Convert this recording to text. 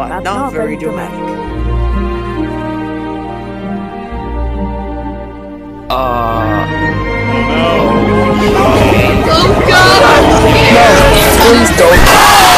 but not very dramatic. Oh god! No, please don't.